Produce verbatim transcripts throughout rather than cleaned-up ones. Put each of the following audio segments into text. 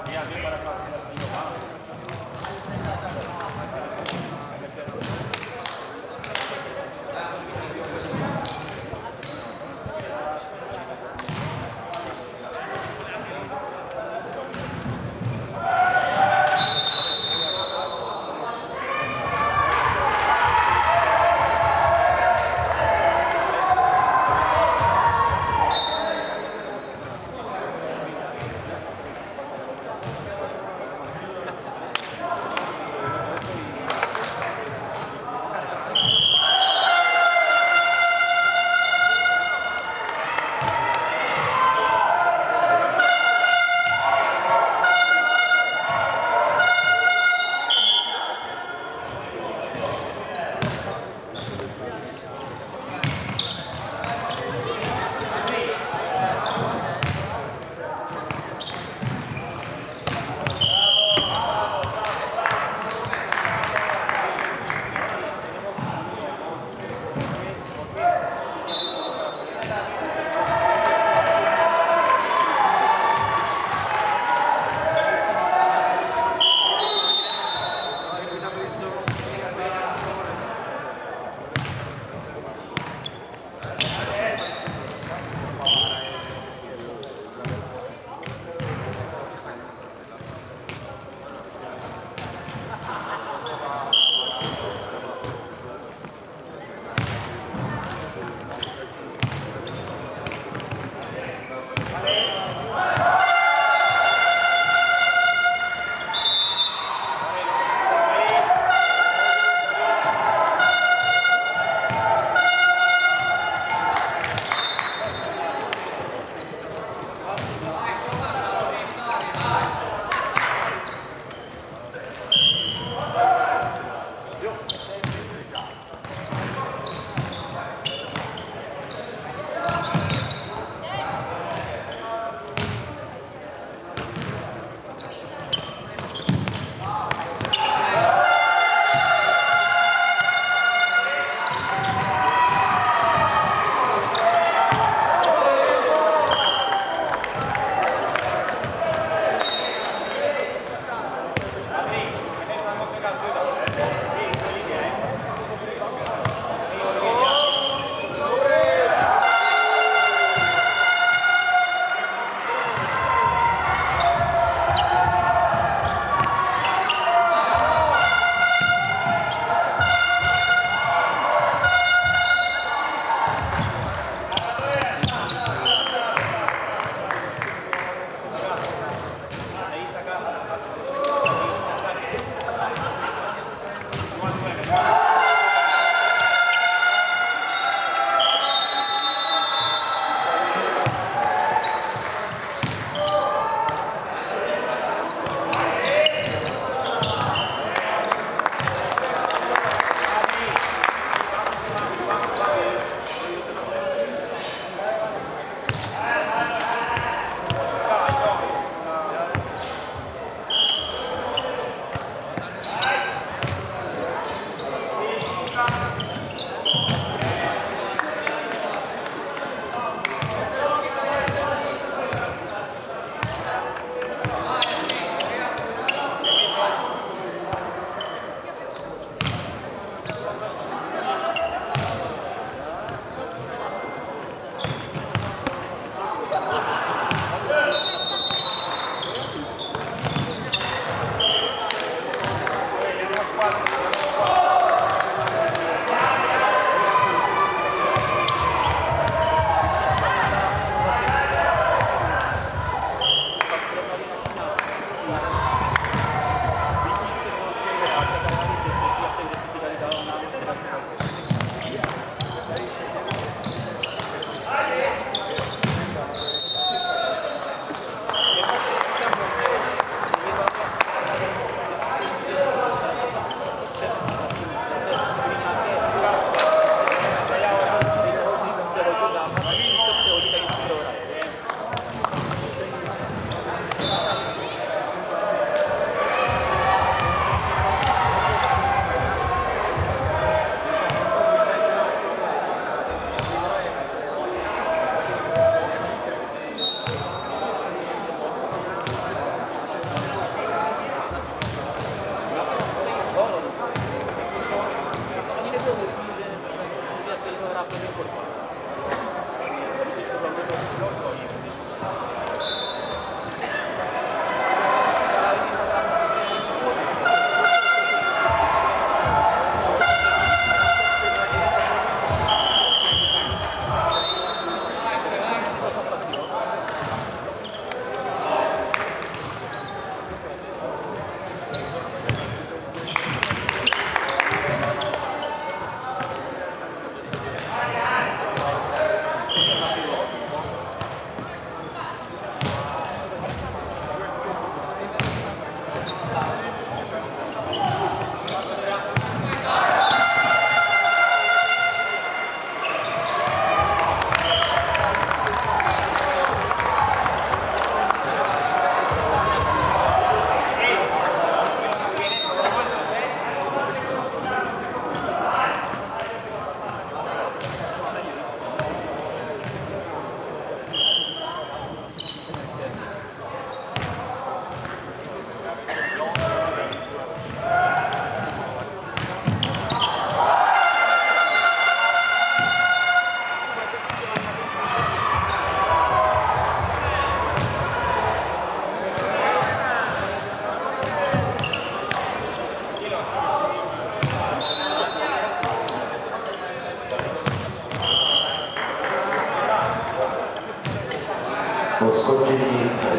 Thank you.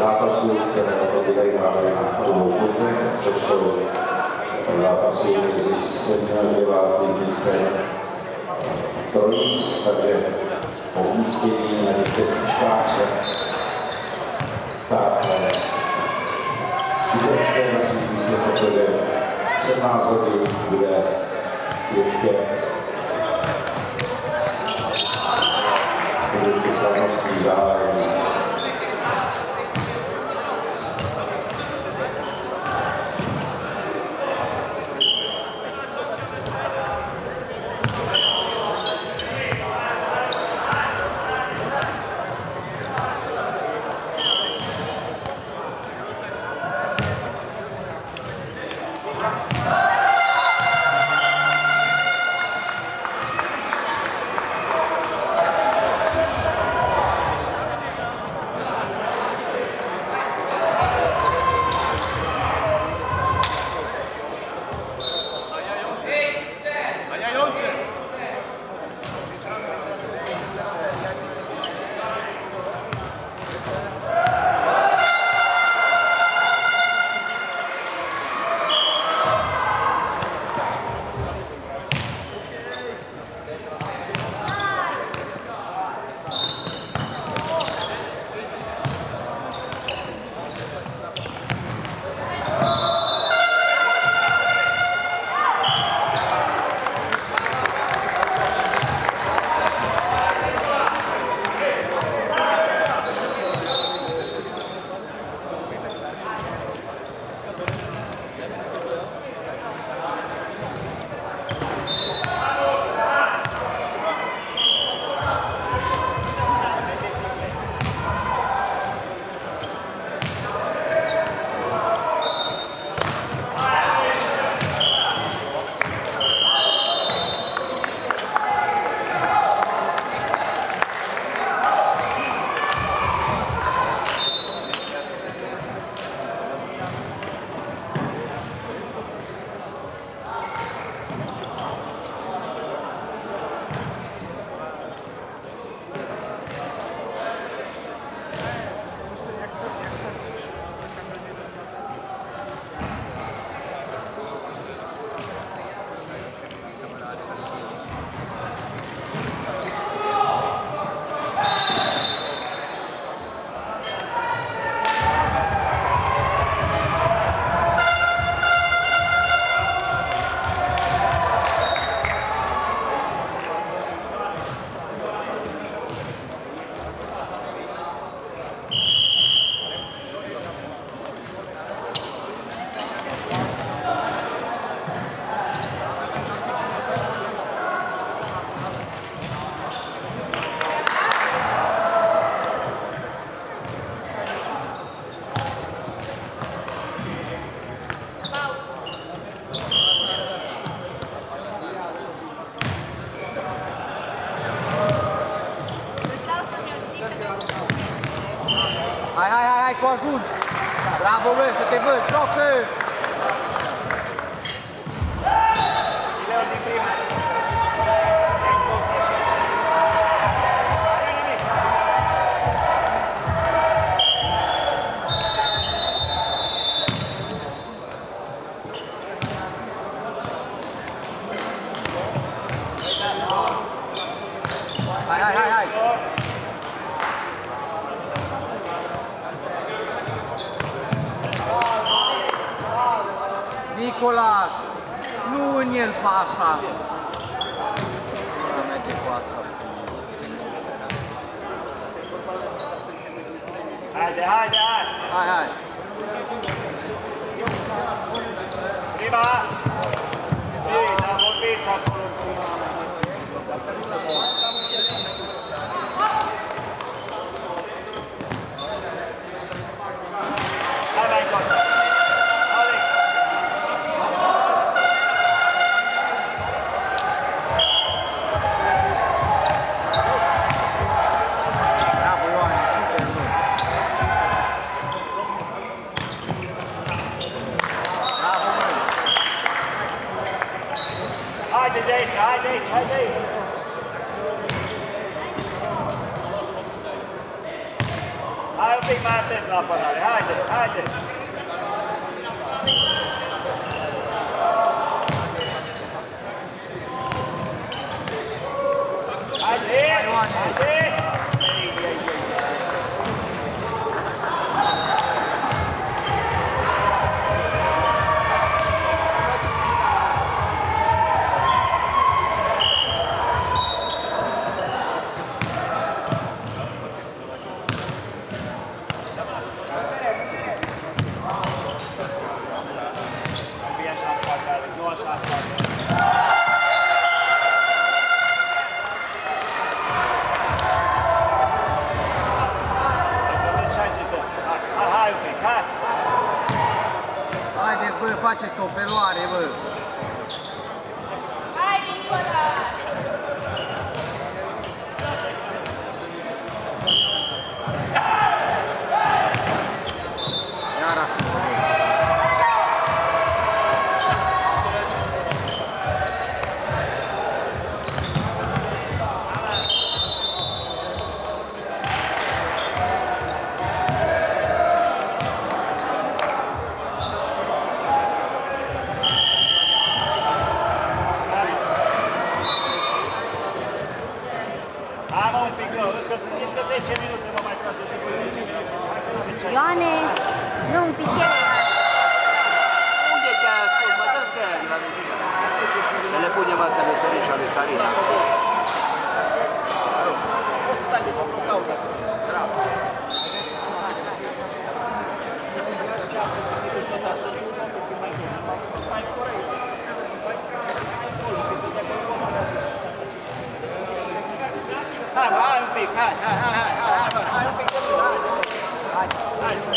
zápasů, které probíhají právě na obou kurtech, což jsou zápasy, kdy se měl dělat týdnické trojíc, takže po umístění na některých špičkách, tak vydržte na svých místech, protože sedmnáct hodin bude ještě ještě slavnostní zahájení. Hai, hai, hai, hai, cu ajut! Bravo, bă, să te văd, joacă! Hai, hai, hai, hai! Nicolas, nu în el pasa. Nu merge cu asta. Haide, haide, haide! Hai, hai! Prima! Zi, dar vorbiți acolo în prima. Hai mai încoace! Haide de aici, haide de aici, haide de aici! Hai un pic mai atent! în apărare, haide, haide! Haide, haide! Haideți, bă, faceți o preluare, bă! Hai, Nicola! Iar acum. Ioane, nu un pic el. Unde te-ai ascult, mă, dă-mi cheia de la vecina. Să le punem astea lui Sorin și lui Carina. O să stai de pe blocaută. Grație. Hai, hai un pic, hai, hai, hai, hai, hai, hai un pic, hai. Hai, hai, hai.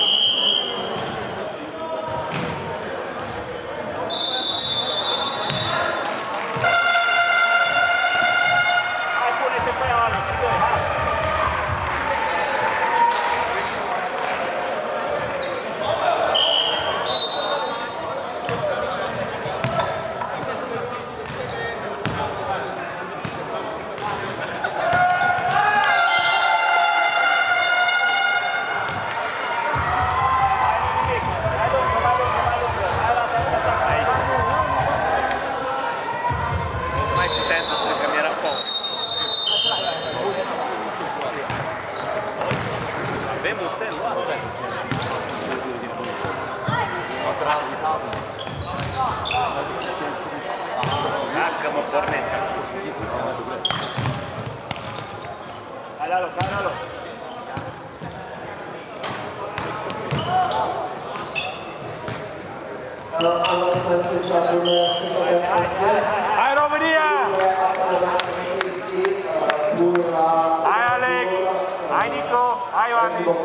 Lască-mă, pornesc acum. Hai la loc, hai la loc. Hai România! Hai Alex! Hai Nico! Hai Ioane!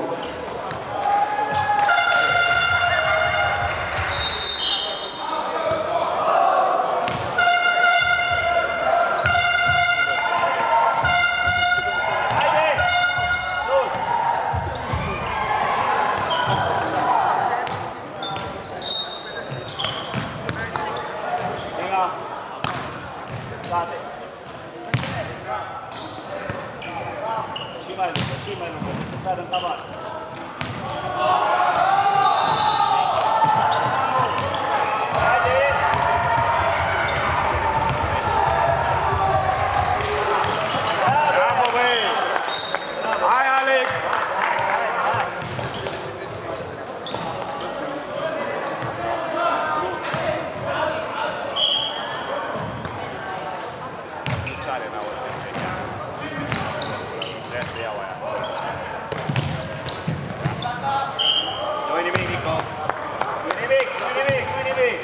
Și mai lungă, și mai lungă, să sară în tavan. Haide! Bravo, băi! Hai, Alex! Nu-i nimic, Nico. Nu-i nimic, nu-i nimic, nu-i nimic.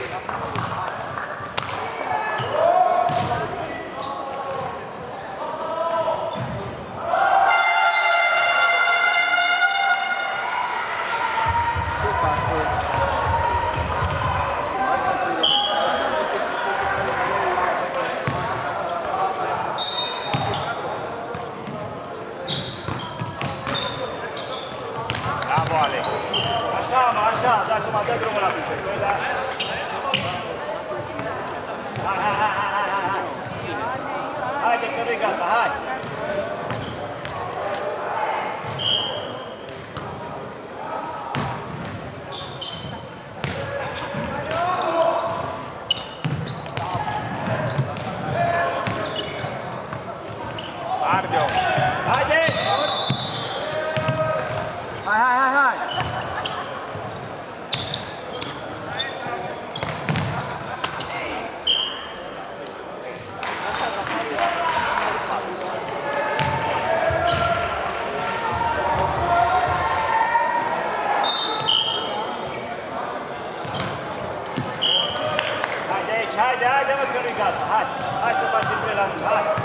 Bravo, Alex. Așa, mă, așa, da, acum dă drumul la picioare. Da? Hai, hai, hai, hai, hai, hai. Haide, că nu-i gata, hai. dată, hai! Hai să facem trei la mână, hai!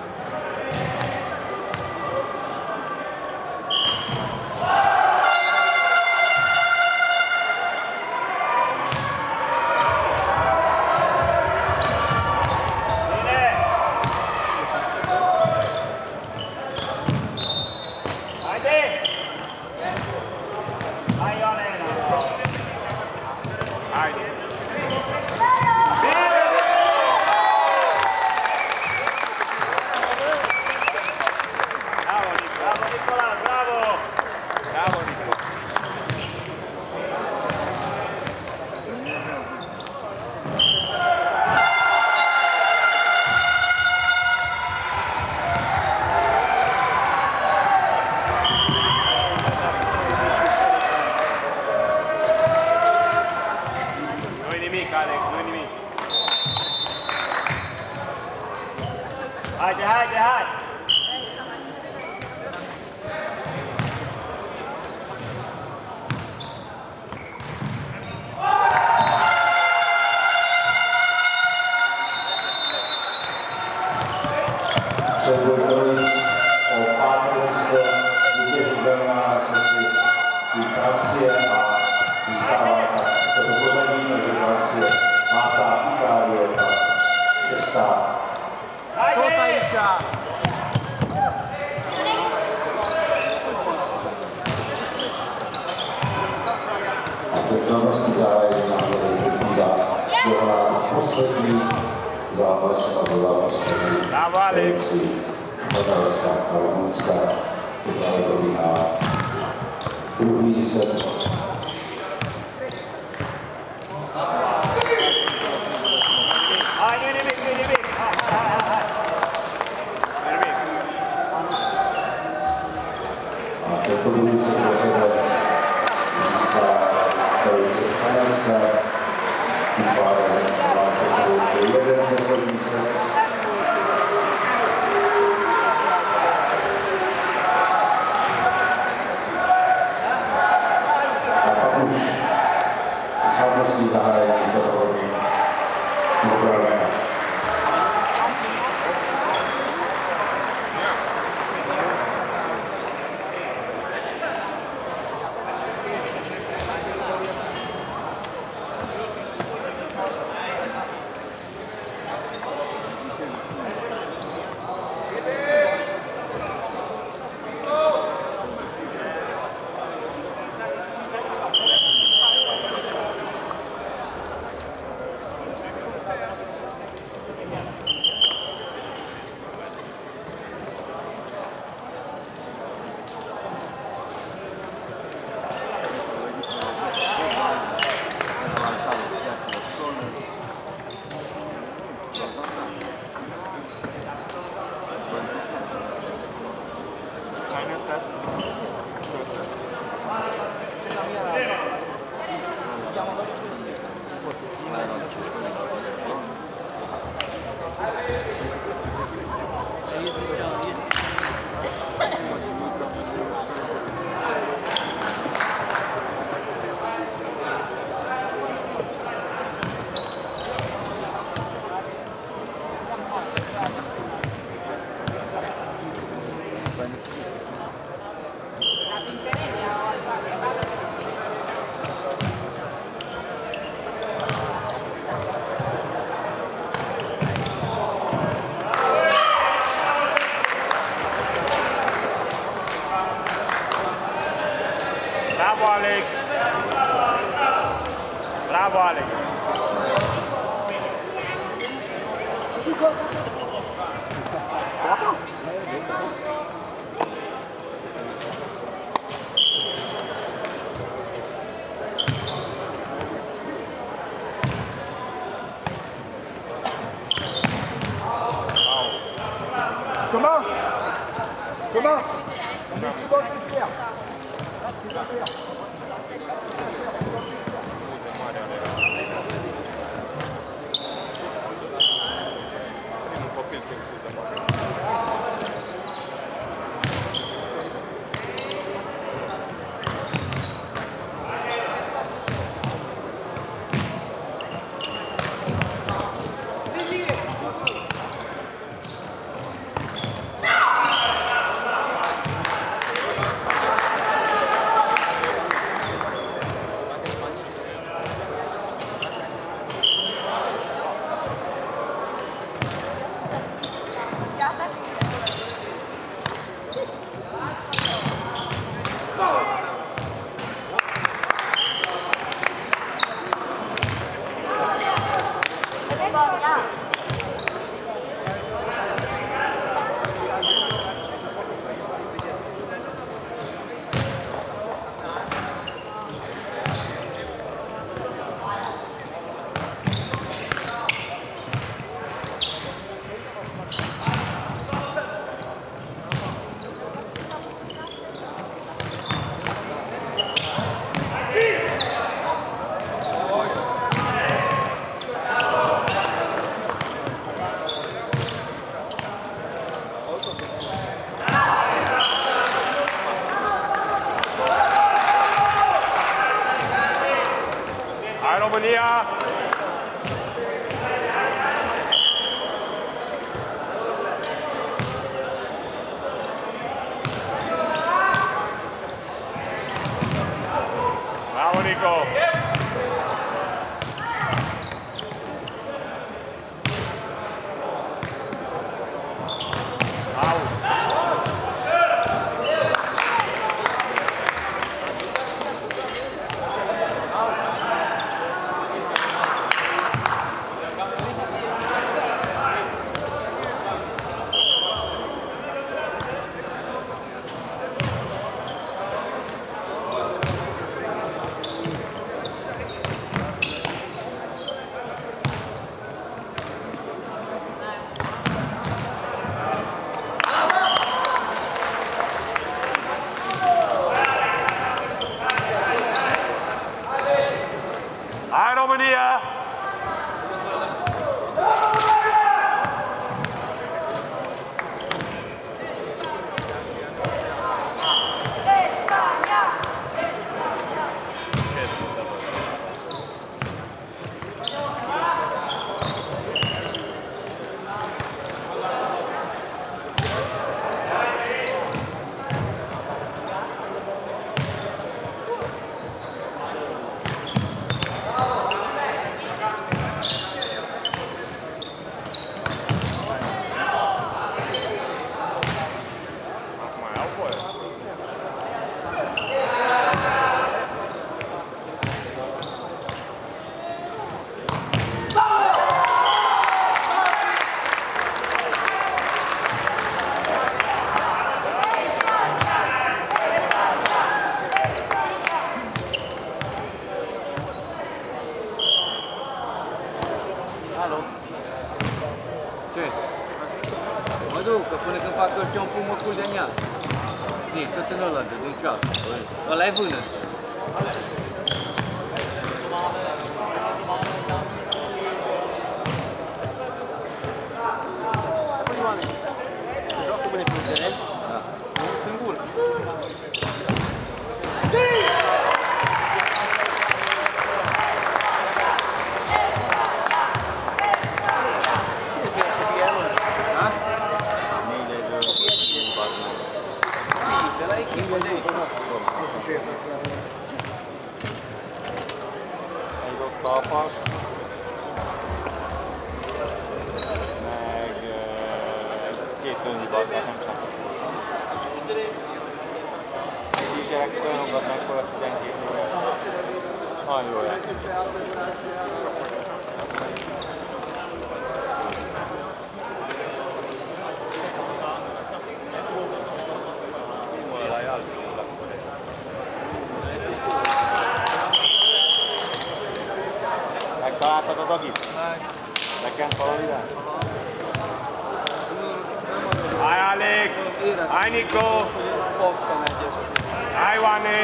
Haide, haide, haide! Předvodovic o páté místo vítězí Belmána světly i Francie a získává tak toto pořadí, takže Francie, pátá, Itálie a šestá. Tot aici! A teď znameností zahájení náhodou zbývá dohrát poslední zápas a zápas mezi Francí, Španělská a Rumunská, které probíhá druhý set. A tento druhý set pro sebe získá velice Španělská, tím pádem máte sebou ještě jeden poslední set. A pak už slavnostní zahájení s doprovodným programem. Bravo, Alex! Bravo, Alex! Comment? Comment? On met tout dans le dessert. Là, tu vas faire. România! Bravo, Nico! Hai, România! Alo? Ce? Mă duc, că până când fac ăștia un pun mă cul de nea. Nici, tot în ăla de din ceasă. Ăla e vână. Joacă bine pe teren. Da. Singur. Egy rossz talpas, meg két önhidat, tehát nem csak. Egy gyerek olyanokat mekkora tizenkét éves. Nagyon jól játszik. Megtaláltad a Dagit? Lekent valamivel? Hai, Alec! Hai, Nico! Hai, Oane!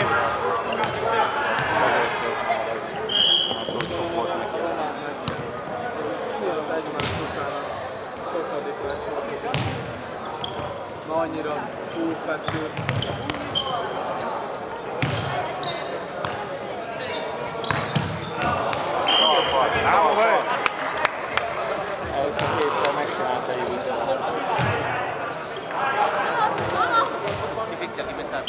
Attól sok volt neki. Na annyira túlfeszült. Bravo, băi! Előtte kétszer megcsinálta Júzet. Efectiv alimentar.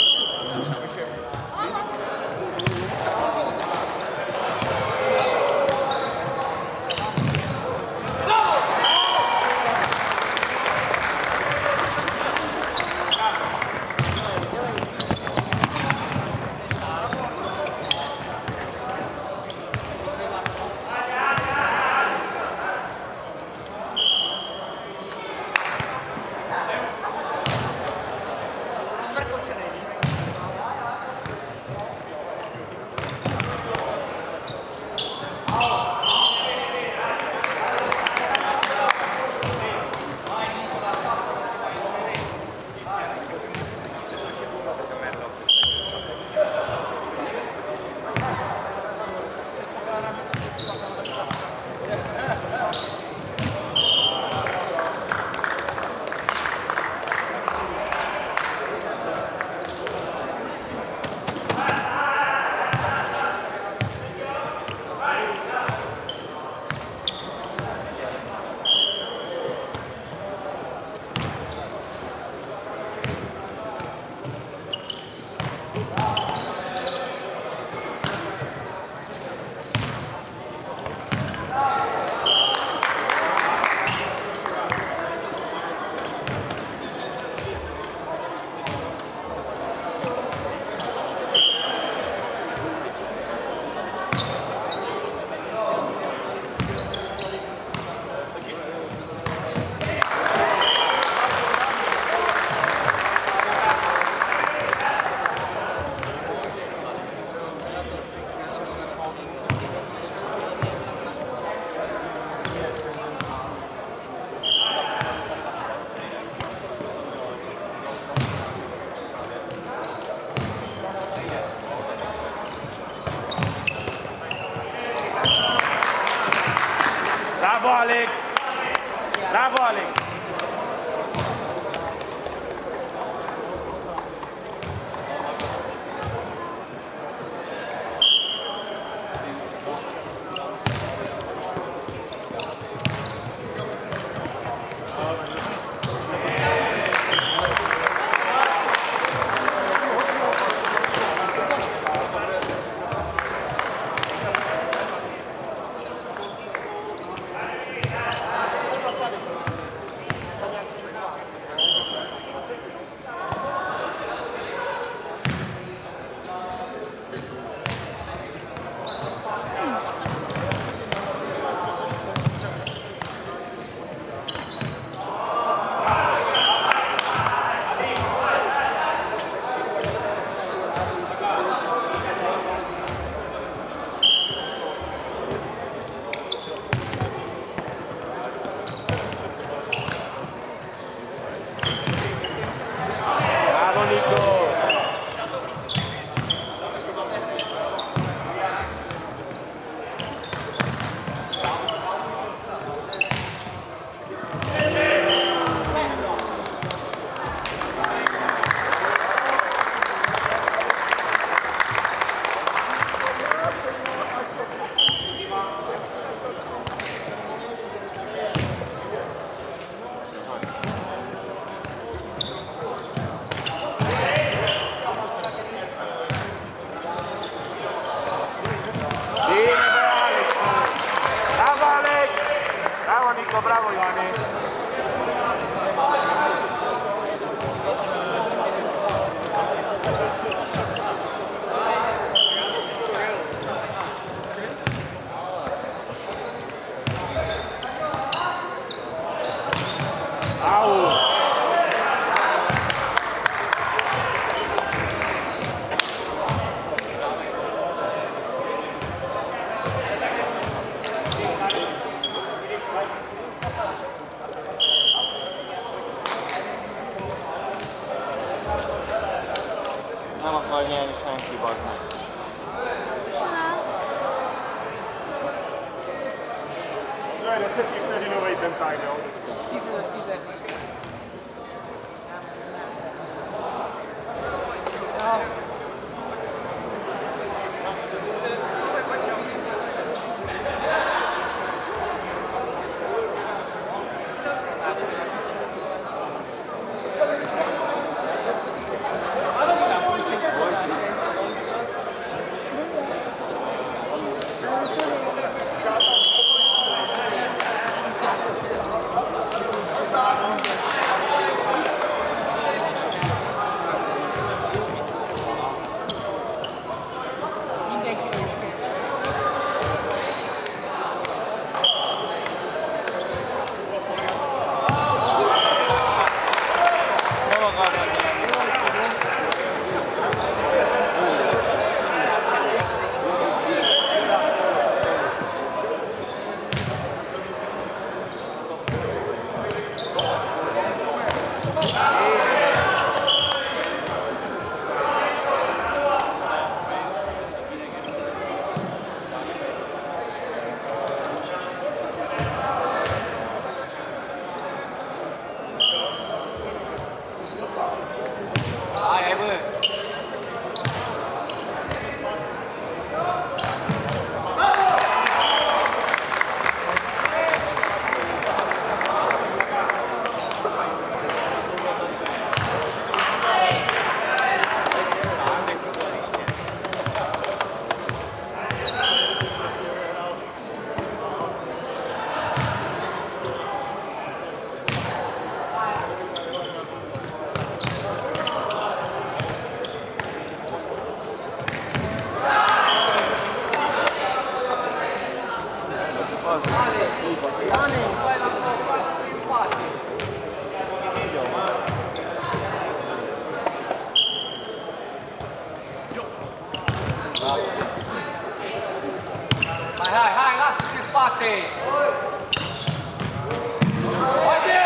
Bravo, Alex! Bravo, Alex! Bravo, Ioane! Au! Nem akar nyerni senki, bazd meg. Cioè, desetivteřinovej ten time, jo? tizenöt tíz. Hai, hai, hai, lasă-ți în spate! Haide!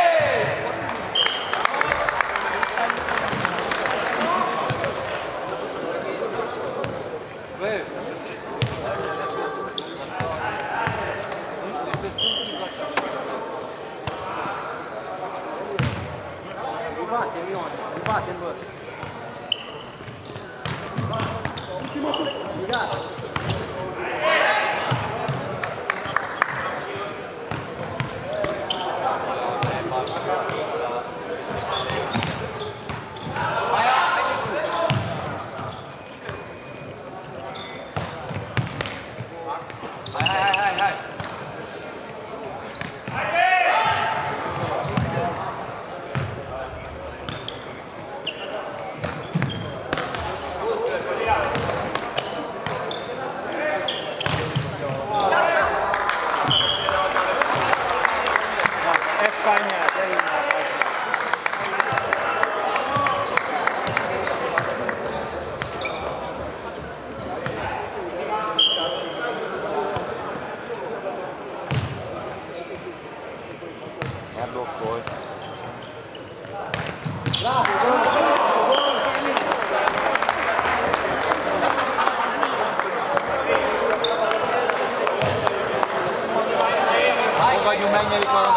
Bă, megnyerik, arra